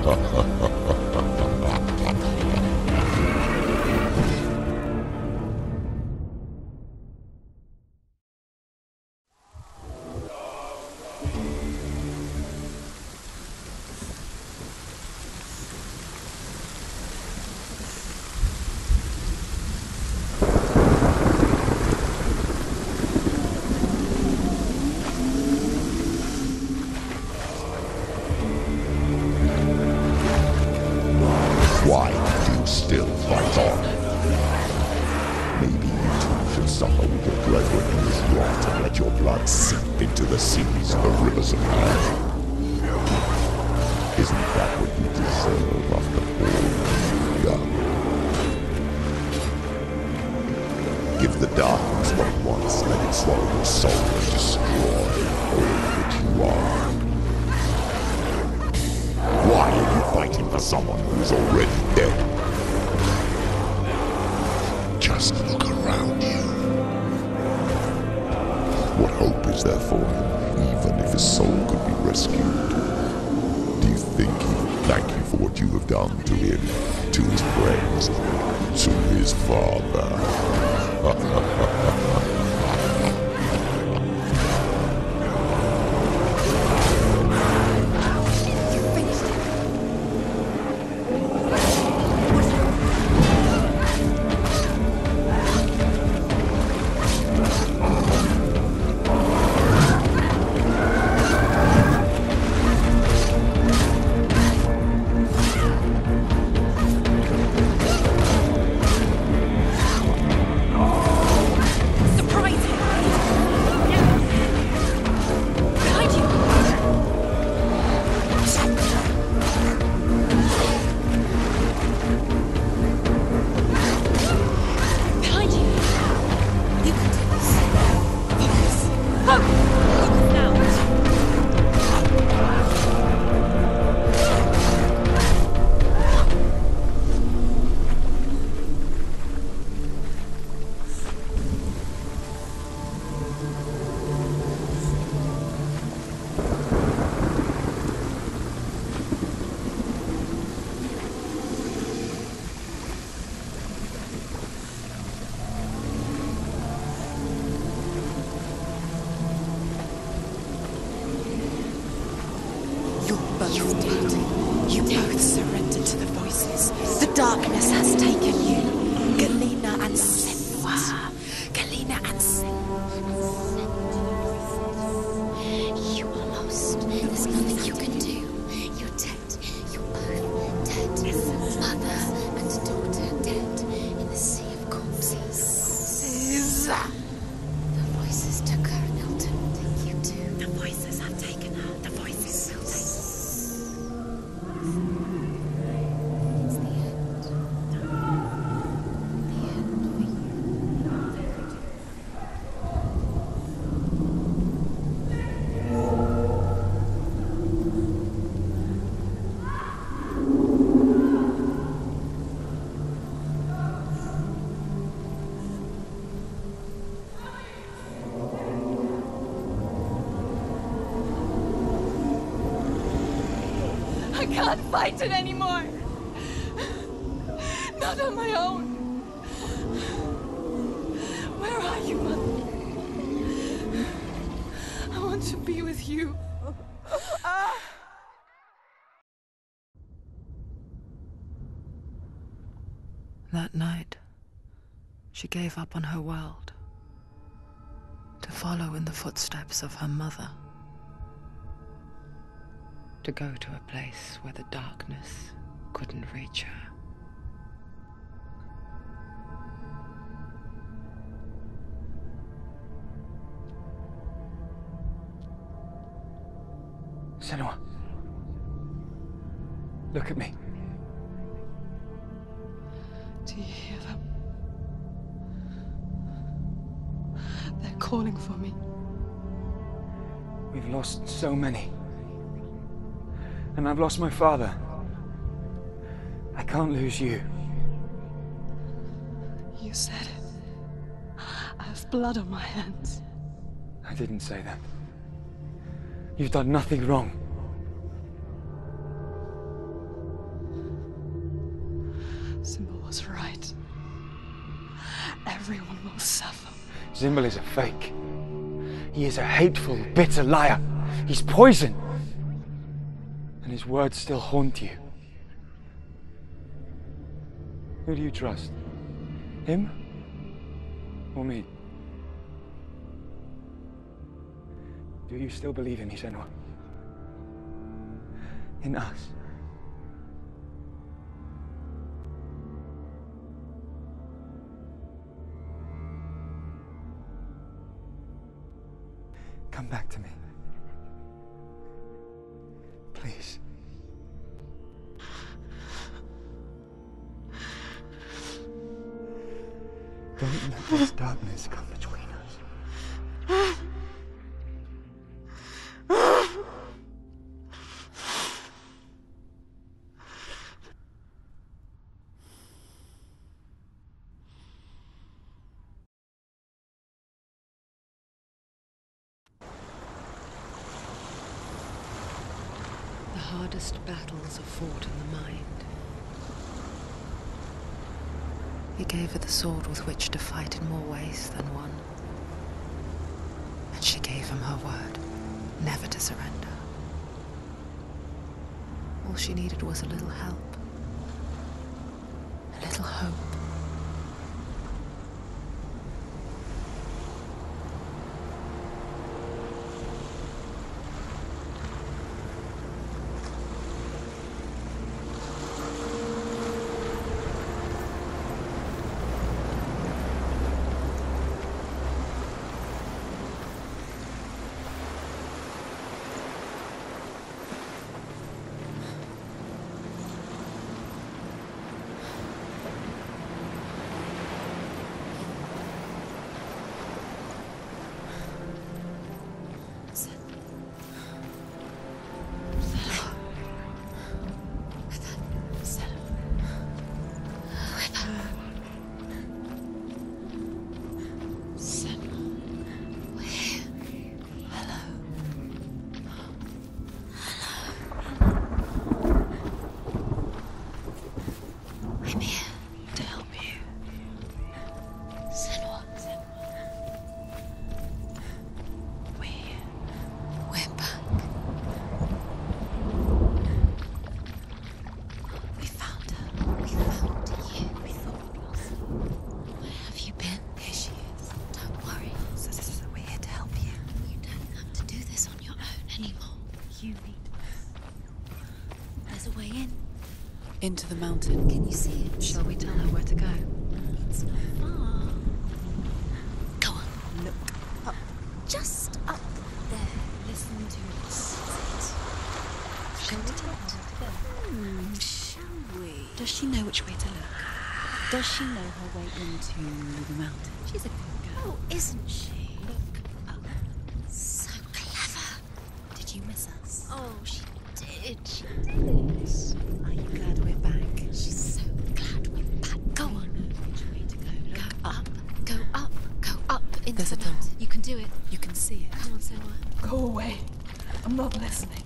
Why do you still fight on? Maybe you too should suffer with your brethren in this rot and let your blood seep into the seas of rivers of hell. Isn't that what you deserve after all you've done? Give the darkness what it wants, let it swallow your soul and destroy all that you are. Why are you fighting for someone who's already dead? Just look around you. What hope is there for him, even if his soul could be rescued? Do you think he would thank you for what you have done to him, to his friends, to his father? Darkness has taken you. Melina and Senua. Melina and Senua. You are lost. There's nothing you can do. You're dead. You're both dead. Mother and daughter dead in the sea of corpses. The voices took her and they'll take you too. The voices have taken her. The voices will take you. I can't fight it anymore. Not on my own. Where are you, Mother? I want to be with you. That night, she gave up on her world to follow in the footsteps of her mother. To go to a place where the darkness couldn't reach her. Senua, look at me. Do you hear them? They're calling for me. We've lost so many. And I've lost my father. I can't lose you. You said it. I have blood on my hands. I didn't say that. You've done nothing wrong. Symbol was right. Everyone will suffer. Symbol is a fake. He is a hateful, bitter liar. He's poison. And his words still haunt you. Who do you trust? Him? Or me? Do you still believe in me, Senua? In us? Come back to me. Please. Don't let this darkness come between us. The hardest battles are fought in the mind. He gave her the sword with which to fight in more ways than one. And she gave him her word, never to surrender. All she needed was a little help, a little hope. Into the mountain. Can you see it? Shall we tell her where to go? It's not far. Go on. Look up. Just up there. Listen to it. Shall we tell her where to go? Shall we? Does she know which way to look? Does she know her way into the mountain? She's a good girl, isn't she? Look up. So clever. Did you miss us? Oh, she did. She did. Are you glad we're back? She's so glad we're back. Go on. Which way to go? Look Go up. up. Go up. Go up into There's the a door. mountain. You can do it. You can see it. Come on, Senua. Go away. I'm not listening.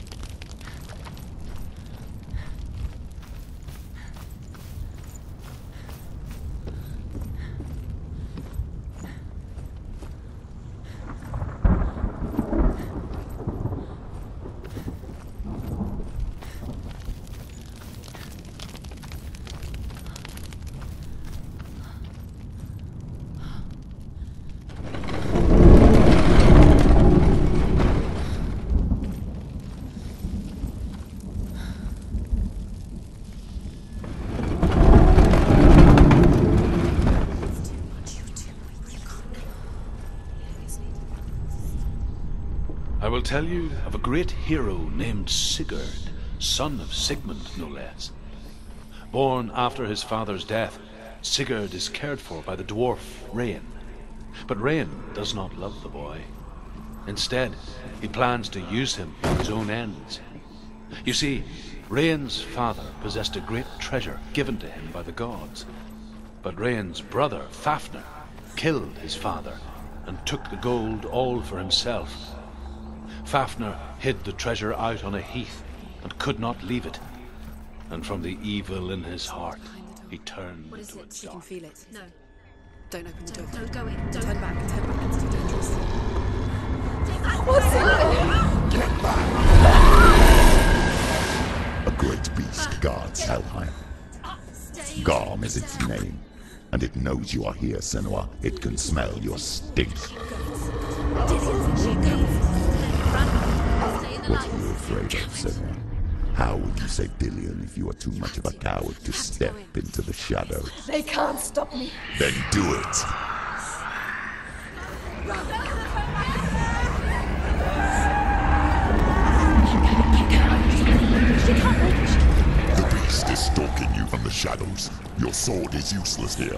I will tell you of a great hero named Sigurd, son of Sigmund, no less. Born after his father's death, Sigurd is cared for by the dwarf Rain. But Rain does not love the boy. Instead, he plans to use him for his own ends. You see, Rain's father possessed a great treasure given to him by the gods. But Rain's brother, Fafnir, killed his father and took the gold all for himself. Fafnir hid the treasure out on a heath and could not leave it. And from the evil in his heart, be turned What is into it? a She can dark. feel it. No. Don't open the door. Don't go in. Don't. Turn back. Turn back. It's too dangerous. What's in there? Get back! A great beast guards Helheim. Gramr is its name, and it knows you are here, Senua. It can smell your stink. What are you afraid of, Senua? How will you save Dillion if you are too much of a coward to step into the shadows? They can't stop me. Then do it! The beast is stalking you from the shadows. Your sword is useless here.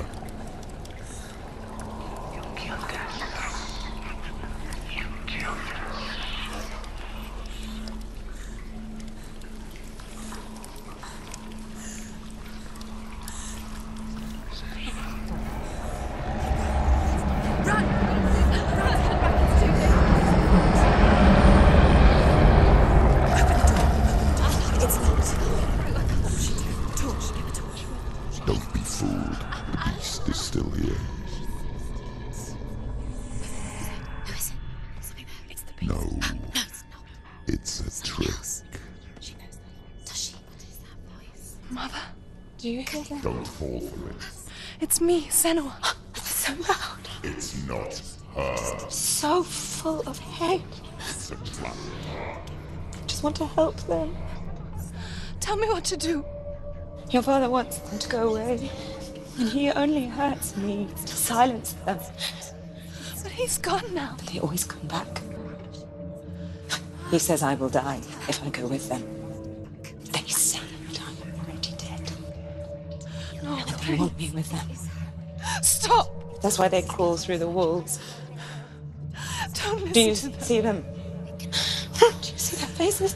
Don't be fooled. The beast is still here. Who is it? Something there. It's the beast. No, No, it's not. it's a trick. She knows that. Does she? What is that voice? Mother, do you hear that? Don't fall for it. It's me, Senua. It's so loud. It's not her. So full of hate. It's a trap. I just want to help them. Tell me what to do. Your father wants them to go away. And he only hurts me to silence them. But he's gone now. They always come back. He says I will die if I go with them. They say that I'm already dead. No, They want me with them. stop. That's why they crawl through the walls. Don't listen Do you to them. see them? Do you see their faces?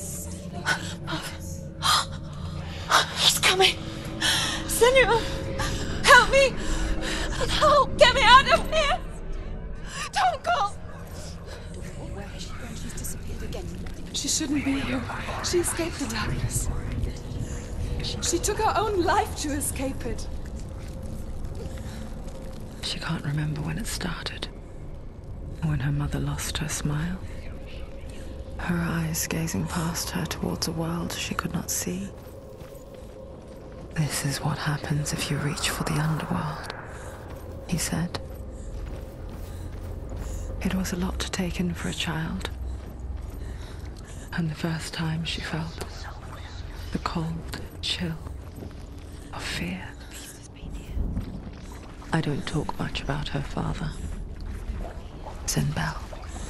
He's coming. Senua, help me. Help, get me out of here. Don't go. Where has she gone? She's disappeared again. She shouldn't be here. She escaped the darkness. She took her own life to escape it. She can't remember when it started. When her mother lost her smile. Her eyes gazing past her towards a world she could not see. This is what happens if you reach for the underworld, he said. It was a lot to take in for a child. And the first time she felt the cold chill of fear. I don't talk much about her father, Zinbel.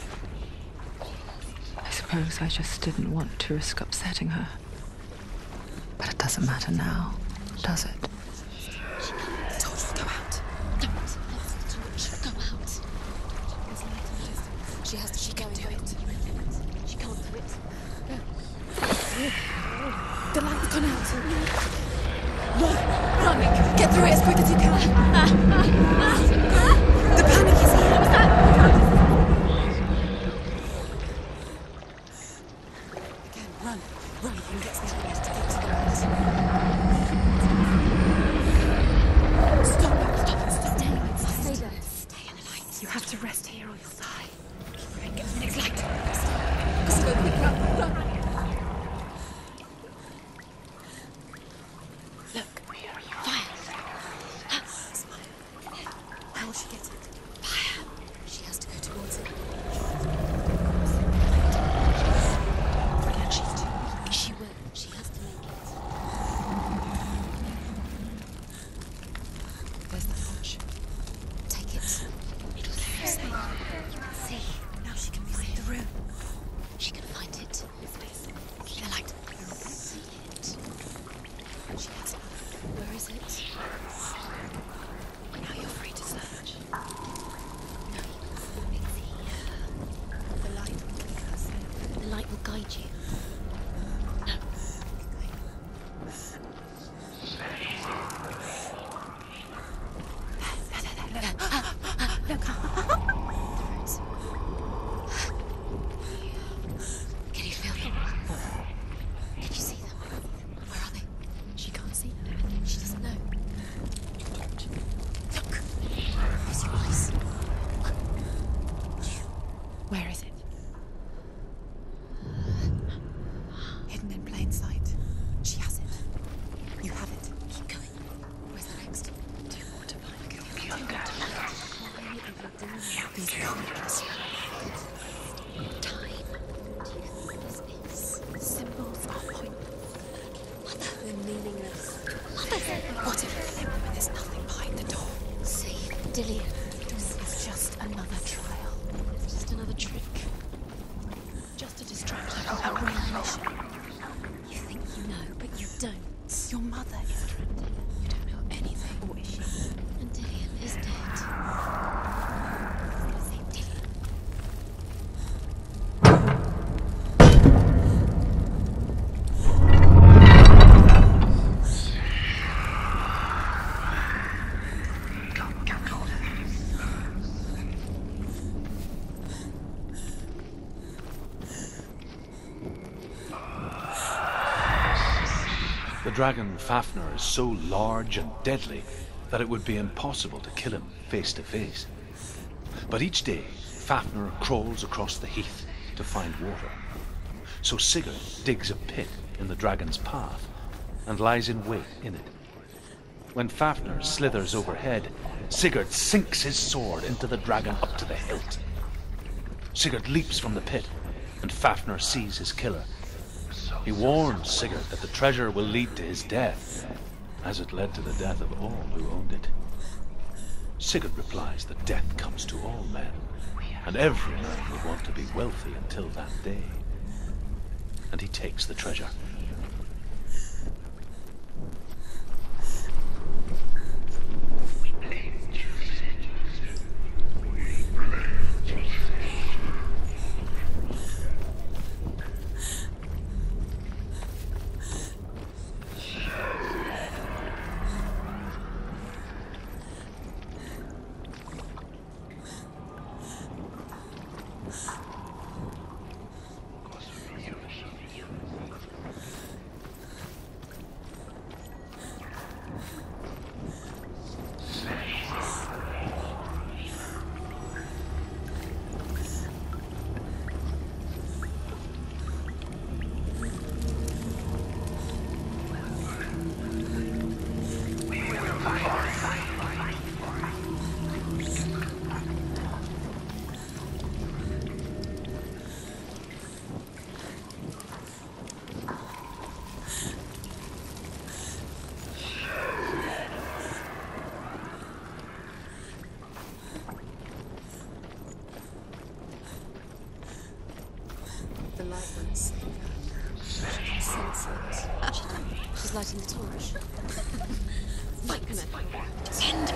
I suppose I just didn't want to risk upsetting her. But it doesn't matter now, does it? I told you to go out. Don't. Go out. There's a light in the distance. She has to keep going. She can't do it. The light's gone out. Run! Get through it as quick as you can. The panic is here. Again, run. Run and get some space to get to the light. Stop. Stay there. Stay in the light. You have to rest here or you'll die. Get to the next light. Just go quick. Run. Look. Fire. How will she get it? Fire. She has to go towards it. She will. She has to make it. They're meaningless. What if there's nothing behind the door? See, Dillion, it's just another trial. Just another trick. Just a distraction. A real mission. You think you know, but you don't. Your mother is trapped. You don't know anything. Or is she? And Dillion is dead. Say Dillion. The dragon Fafnir is so large and deadly that it would be impossible to kill him face to face. But each day, Fafnir crawls across the heath to find water. So Sigurd digs a pit in the dragon's path and lies in wait in it. When Fafnir slithers overhead, Sigurd sinks his sword into the dragon up to the hilt. Sigurd leaps from the pit, and Fafnir sees his killer. He warns Sigurd that the treasure will lead to his death, as it led to the death of all who owned it. Sigurd replies that death comes to all men, and every man would want to be wealthy until that day. And he takes the treasure. The light ones. She can sense it. She's lighting the torch. Fight, Gramr. Send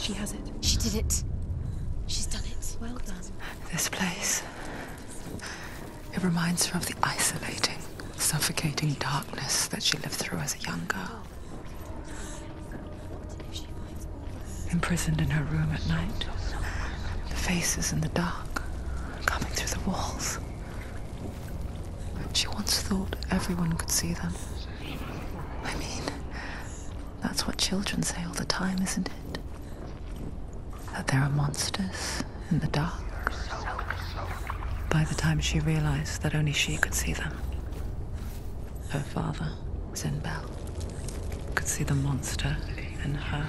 She has it. She did it. She's done it. Well done. This place. It reminds her of the isolating, suffocating darkness that she lived through as a young girl. Imprisoned in her room at night, the faces in the dark, coming through the walls. She once thought everyone could see them. I mean, that's what children say all the time, isn't it? That there are monsters in the dark. By the time she realized that only she could see them, her father, Zinbel, could see the monster in her.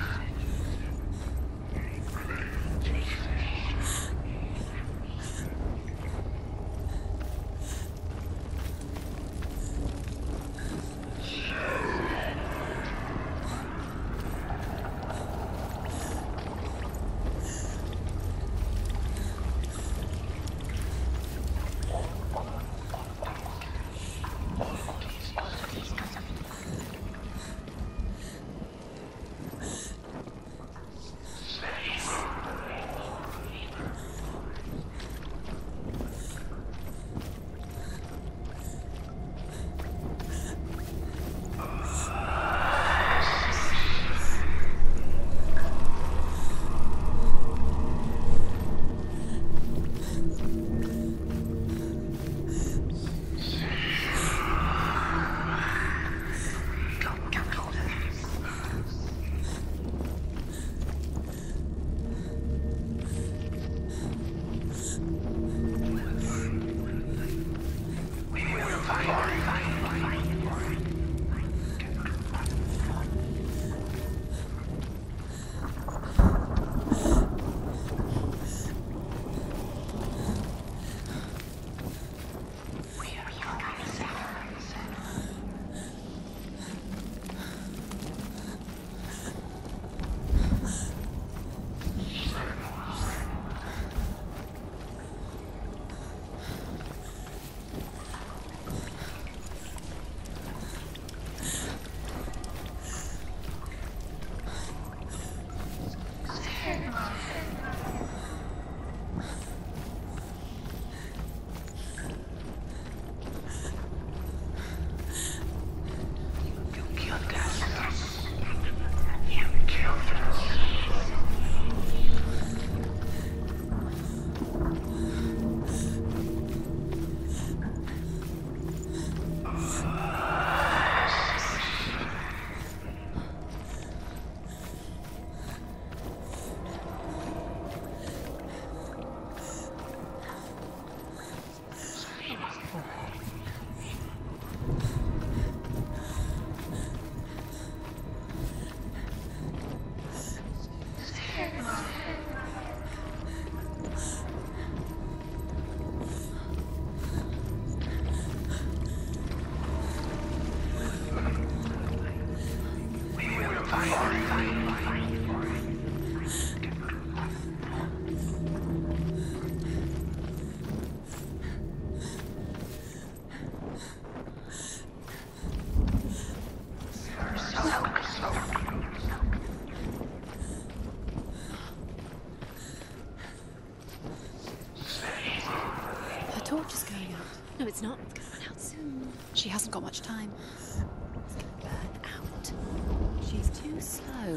Torch is going out. No, it's not. It's going to run out soon. She hasn't got much time. It's going to burn out. She's too slow.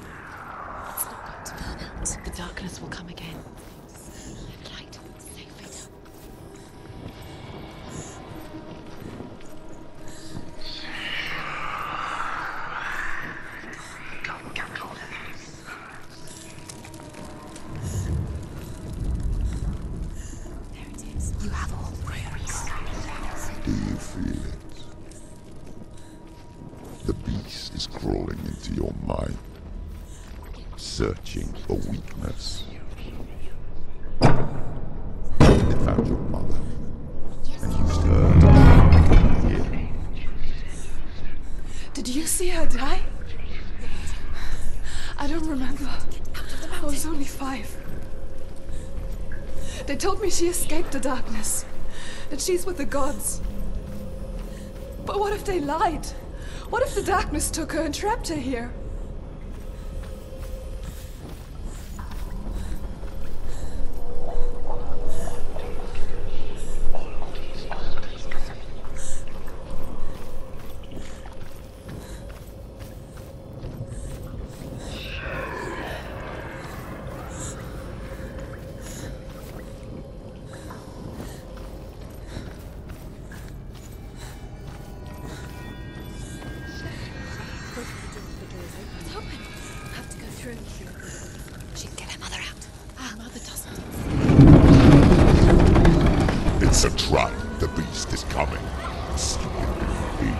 It's not going to burn out. The darkness will come again. Light, save it. Do you feel it? The beast is crawling into your mind, searching for weakness. It found your mother, and used her to keep you here. Did you see her die? I don't remember. I was only 5. They told me she escaped the darkness, that she's with the gods. But what if they lied? What if the darkness took her and trapped her here? right, the beast is coming. Stupid baby.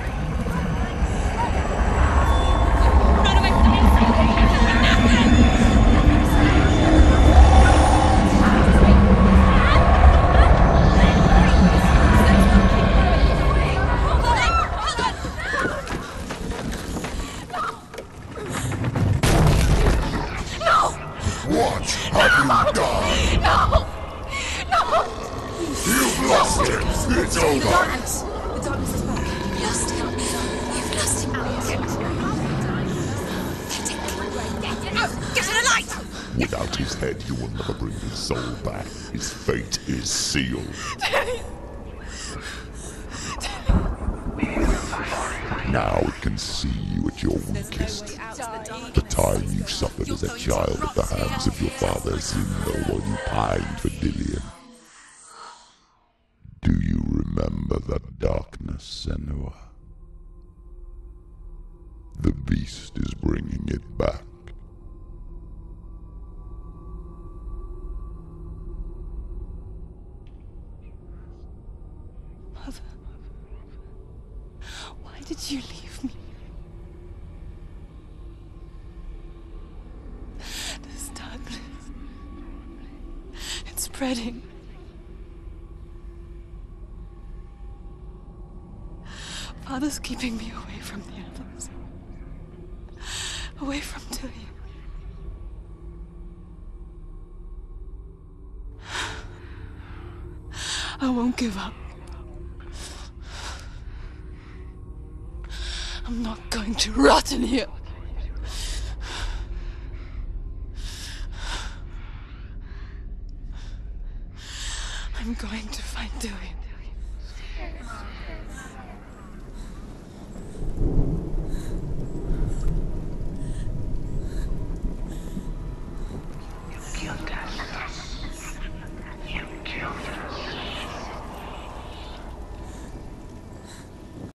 What have you done? No! No! You've lost him! It's over! The darkness is back. You've lost him. You've lost him. Get in the light! Without his head, you will never bring his soul back. His fate is sealed. Now it can see you at your weakest. The time you suffered as a child at the hands of your father Zindo while you pined for Dillion. Do you remember that darkness, Senua? The beast is bringing it back. Mother, why did you leave me? This darkness, it's spreading. Father's keeping me away from the others. Away from Dillion. I won't give up. I'm not going to rot in here. I'm going to find Dillion.